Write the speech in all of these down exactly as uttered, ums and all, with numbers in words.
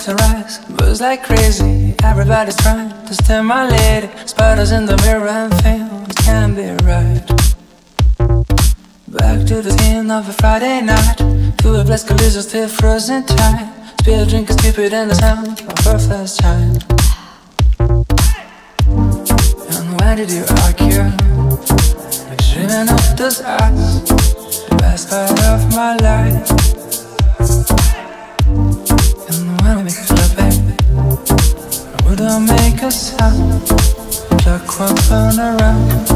to rise, moves like crazy. Everybody's trying to stimulate it. Spiders in the mirror and films can't be right. Back to the scene of a Friday night, to a blessed collision still frozen tight. Spill a drink and skip it in the sound of our first child. And why did you argue? Like dreaming of those eyes, the best part of my life. And when we make love, baby, I wouldn't make a sound. Clock won't turn around.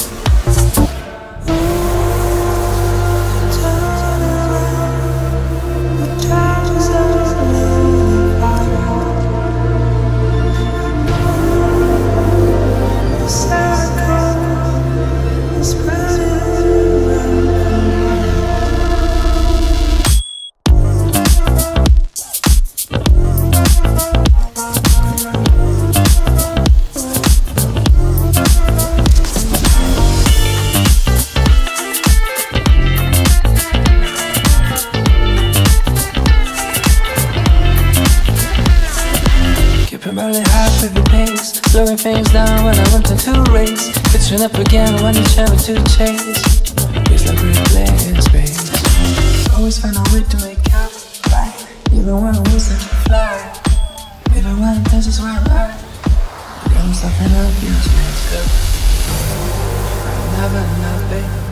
Barely half of your pace, slowing things down when I wanted to race. Pitching up again when you try to chase. It's like we're playing space. Always find a way to make out right, even when I'm losing to fly. Even when this is where I'm at. I'm stopping up, you space. Never not, babe.